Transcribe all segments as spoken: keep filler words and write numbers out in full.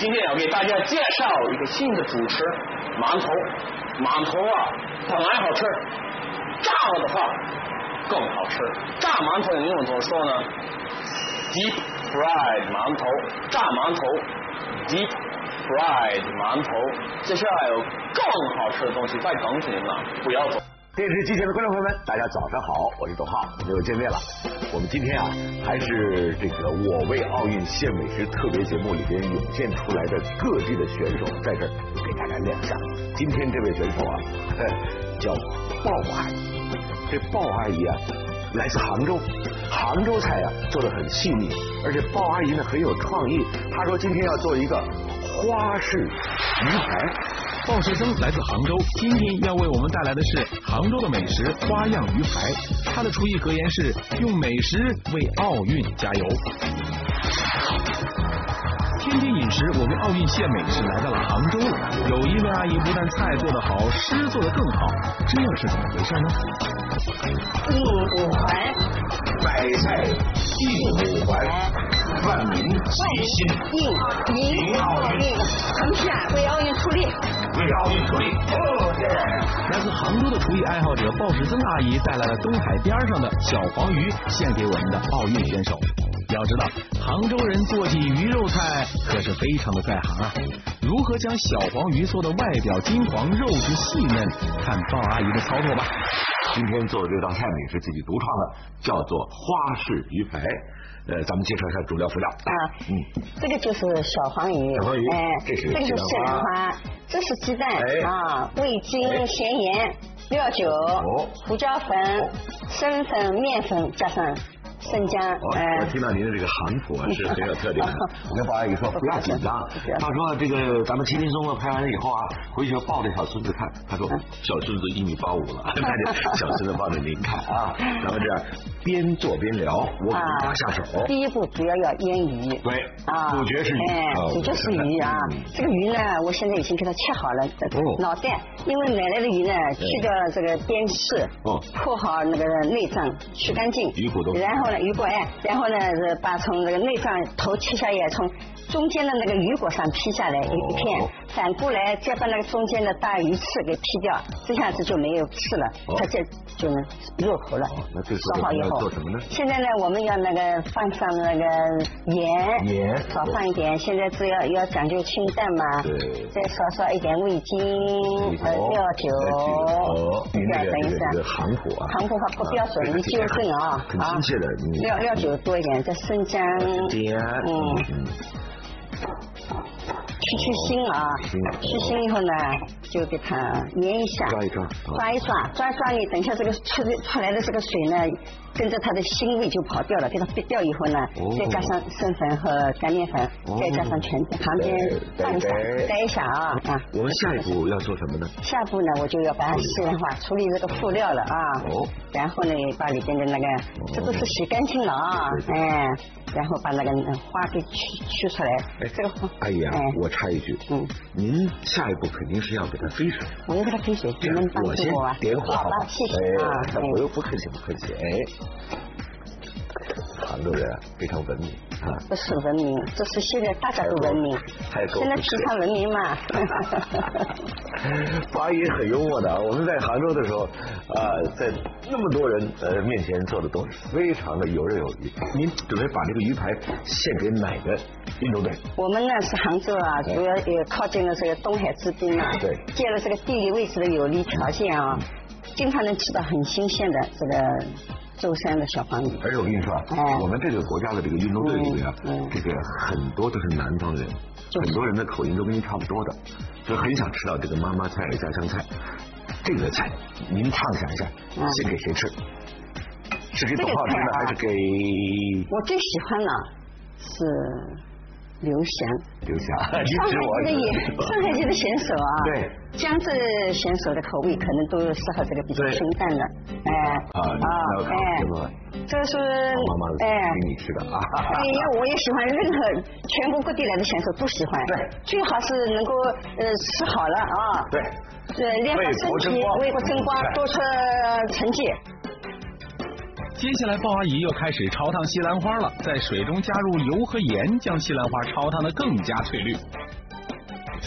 今天要给大家介绍一个新的主食馒头。馒头啊，本来好吃，炸了的话更好吃。炸馒头用英文怎么说呢 ？Deep fried 馒头，炸馒头 ，deep fried 馒头。接下来有更好吃的东西在等着您了，不要走。 电视机前的观众朋友们，大家早上好，我是董浩，我们又见面了。我们今天啊，还是这个我为奥运献美食特别节目里边涌现出来的各地的选手，在这儿给大家亮相。今天这位选手啊，叫鲍阿姨。这鲍阿姨啊，来自杭州，杭州菜啊做得很细腻，而且鲍阿姨呢很有创意。她说今天要做一个花式鱼排。 鲍学生来自杭州，今天要为我们带来的是杭州的美食花样鱼排。他的厨艺格言是用美食为奥运加油。天天饮食，我为奥运献美食来到了杭州。有一位阿姨不但菜做得好，诗做得更好，这又是怎么回事呢？ 应五环， 白菜应五环，万民齐心， 应应奥运，城市啊为奥运出力。 为奥运出力。哦耶！ 来自杭州的厨艺爱好者鲍世增阿姨带来了东海边上的小黄鱼，献给我们的奥运选手。要知道，杭州人做起鱼肉菜可是非常的在行啊。如何将小黄鱼做的外表金黄，肉质细嫩？看鲍阿姨的操作吧。 今天做的这道菜呢，也是自己独创的，叫做花式鱼排。呃，咱们介绍一下主料辅料啊，嗯，这个就是小黄鱼， 小黄鱼， 哎， 这是这个是西兰花，这是鸡蛋啊，味精、咸盐、料酒、胡椒粉、生粉、面粉加上生姜。 哎，我听到您的这个行谱啊是很有特点的。我跟鲍阿姨说不要紧张，她说这个咱们轻轻松松拍完了以后啊，回去抱着小孙子看。她说小孙子一米八五了，那就小孙子抱着您看啊。咱们这样边做边聊，我给您搭下手。 第一步主要要腌鱼。 对啊，主角是鱼， 哎，主角是鱼啊。这个鱼呢，我现在已经给它切好了脑袋，因为买来的鱼呢，去掉这个边刺，破好那个内脏，去干净， 鱼骨头， 然后呢鱼骨哎，然后呢是把从这个内脏头切下来，从中间的那个鱼骨上劈下来一片，反过来再把那个中间的大鱼刺给劈掉，这下子就没有刺了，它这就能入口了。 那这烧好以后做什么呢？ 现在呢，我们要那个放上那个盐， 盐少放一点。现在只要要讲究清淡嘛， 对， 再少少一点味精和料酒。 您这个等一下， 这个行谱啊， 行谱话不标准，你纠正啊。 很亲切的。 料料酒多一点，再生姜，嗯。去去腥啊，去腥以后呢，就给它腌一下， 抓一抓， 抓一抓，抓一抓你等一下这个出出来的这个水呢，跟着它的腥味就跑掉了，给它逼掉以后呢，再加上生粉和干面粉，再加上全旁边拌一下，待一下啊啊。 我们下一步要做什么呢？ 下一步呢，我就要把它西兰花处理这个辅料了啊，哦，然后呢，把里边的那个这都是洗干净了啊，哎。然后把那个花给取取出来。哎，这个花， 阿姨啊，我插一句，嗯，您下一步肯定是要给它飞水。 我要给它飞水，你能帮助我啊？ 点火， 好吧，谢谢啊。 我又不客气，不客气。哎，杭州人非常文明啊， 不是文明，这是现在大家都文明，现在提倡文明嘛。 鲍阿姨很幽默的啊，我们在杭州的时候啊，在那么多人呃面前做的都是非常的游刃有余。您准备把这个鱼排献给哪个运动队？ 我们呢是杭州啊，主要也靠近了这个东海之滨啊， 对， 借了这个地理位置的有利条件啊，经常能吃到很新鲜的这个舟山的小黄鱼。 而且我跟你说啊，哎、我们这个国家的这个运动队里面啊，嗯嗯、这个很多都是南方人，就是、很多人的口音都跟您差不多的，所以很想吃到这个妈妈菜、家乡菜。这个菜您畅想一下，嗯、献给谁吃？是给董浩吃呢，还是给？ 我最喜欢呢是刘翔。 刘翔， 上海籍的也，上海籍的选手啊， 对， 江浙选手的口味可能都适合这个比较清淡的，哎啊啊哎， 这是哎给你吃的啊， 哎呀，我也喜欢，任何全国各地来的选手都喜欢， 对， 最好是能够呃吃好了啊， 对， 是练好身体，为国争光，多出成绩。 接下来鲍阿姨又开始炒烫西兰花了，在水中加入油和盐，将西兰花炒烫得更加翠绿。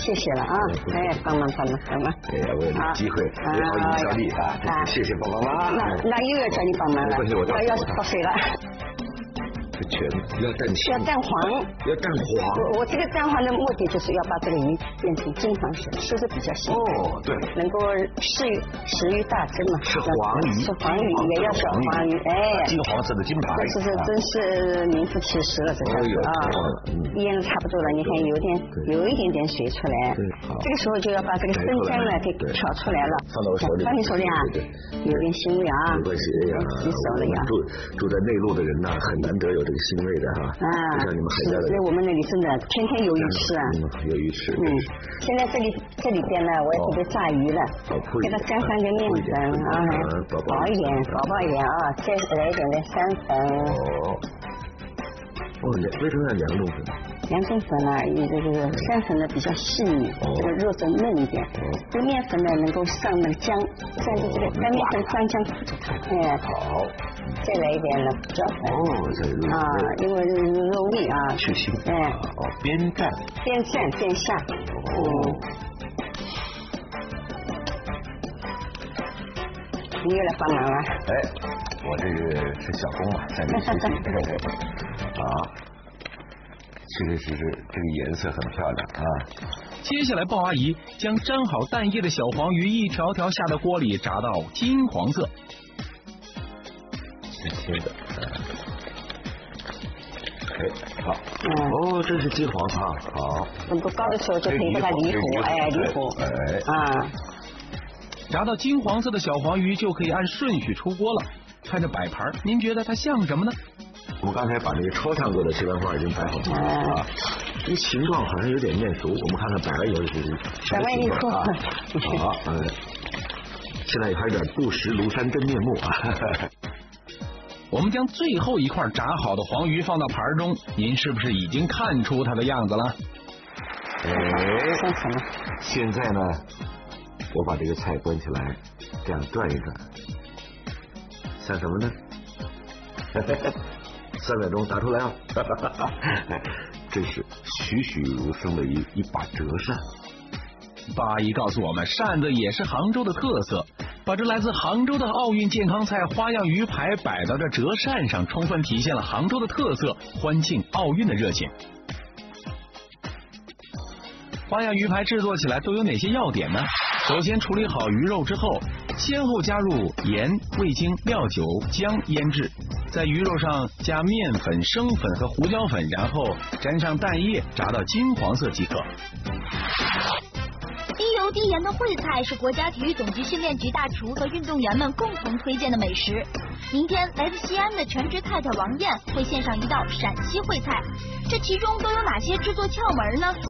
谢谢了啊！哎，帮忙帮忙帮忙！ 哎呀，为了机会，为奥运效力啊！谢谢帮帮忙。 那那又要叫你帮忙了，我要是脱水了。 这全要蛋清， 要蛋黄， 要蛋黄。 我我这个蛋黄的目的就是要把这个鱼变成金黄色，吃的比较香。 哦，对， 能够食欲食欲大增嘛。 是黄鱼， 是黄鱼，也要小黄鱼，哎， 金黄色的金牌， 这是真是名副其实了，这个啊，腌的差不多了，你看有点有一点点水出来，这个时候就要把这个生姜呢给挑出来了， 放到我手里， 放你手里啊，有点腥味啊， 没关系，哎呀， 洗手了呀。 住住在内陆的人呢，很难得有这个腥味的哈，啊，像你们海家的， 在我们那里真的天天有鱼吃啊， 有鱼吃， 嗯，现在这里这里边呢，我也准备炸鱼了，给它沾上点面粉啊，薄一点，薄薄一点啊，再来一点点山粉。 哦，哦，为什么要两种粉？ 两种粉呢，这个山粉呢比较细腻，这个肉质嫩一点。这个面粉呢能够上那个姜，蘸着这个干面粉蘸姜糊着它。哎， 好， 再来一点呢胡椒粉。 哦，这个啊，因为这个肉味啊， 去腥。 哎， 哦，边蘸边蘸边下。哦。你又来帮忙了。 哎，我这个是小工嘛，在这学习。啊。确实是这个颜色很漂亮啊！ 接下来，鲍阿姨将沾好蛋液的小黄鱼一条条下到锅里，炸到金黄色。 轻轻的，哎，好，哦，这是金黄啊，好。 温度高的时候就可以把它离火，哎，离火， 哎， 啊。 炸到金黄色的小黄鱼就可以按顺序出锅了。看着摆盘，您觉得它像什么呢？ 我们刚才把那个焯烫过的西兰花已经摆好了啊，这形状好像有点面熟，我们看看摆了以后是什么形状啊？好，嗯，现在还有点不识庐山真面目啊。 我们将最后一块炸好的黄鱼放到盘中，您是不是已经看出它的样子了？ 哎，现在呢，我把这个菜端起来，这样转一转，像什么呢？三秒钟打出来啊！这是栩栩如生的一一把折扇。 鲍阿姨告诉我们，扇子也是杭州的特色。把这来自杭州的奥运健康菜花样鱼排摆到这折扇上，充分体现了杭州的特色，欢庆奥运的热情。花样鱼排制作起来都有哪些要点呢？首先处理好鱼肉之后，先后加入盐、味精、料酒、姜腌制，在鱼肉上加面粉、生粉和胡椒粉，然后沾上蛋液，炸到金黄色即可。 低油低盐的烩菜是国家体育总局训练局大厨和运动员们共同推荐的美食。明天来自西安的全职太太王艳会献上一道陕西烩菜，这其中都有哪些制作窍门呢？